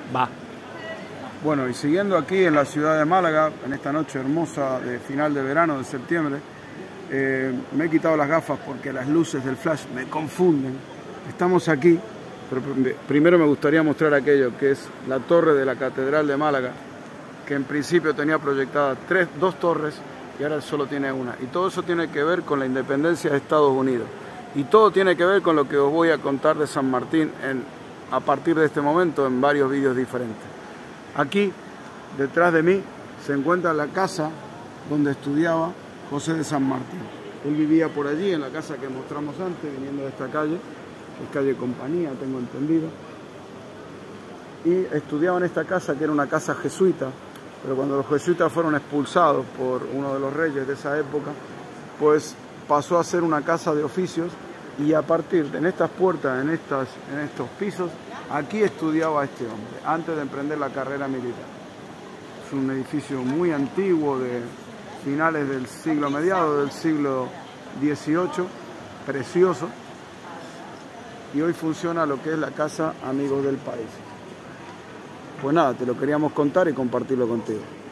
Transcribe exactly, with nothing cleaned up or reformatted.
Va. Bueno, y siguiendo aquí en la ciudad de Málaga, en esta noche hermosa de final de verano, de septiembre, eh, me he quitado las gafas porque las luces del flash me confunden. Estamos aquí, pero primero me gustaría mostrar aquello que es la torre de la Catedral de Málaga, que en principio tenía proyectadas tres, dos torres y ahora solo tiene una. Y todo eso tiene que ver con la independencia de Estados Unidos. Y todo tiene que ver con lo que os voy a contar de San Martín en, a partir de este momento en varios vídeos diferentes. Aquí, detrás de mí, se encuentra la casa donde estudiaba José de San Martín. Él vivía por allí, en la casa que mostramos antes, viniendo de esta calle, que es calle Compañía, tengo entendido. Y estudiaba en esta casa, que era una casa jesuita, pero cuando los jesuitas fueron expulsados por uno de los reyes de esa época, pues pasó a ser una casa de oficios, y a partir de en estas puertas, en, estas, en estos pisos, aquí estudiaba este hombre, antes de emprender la carrera militar. Es un edificio muy antiguo, de finales del siglo, mediados del siglo dieciocho, precioso, y hoy funciona lo que es la Casa Amigos del País. Pues nada, te lo queríamos contar y compartirlo contigo.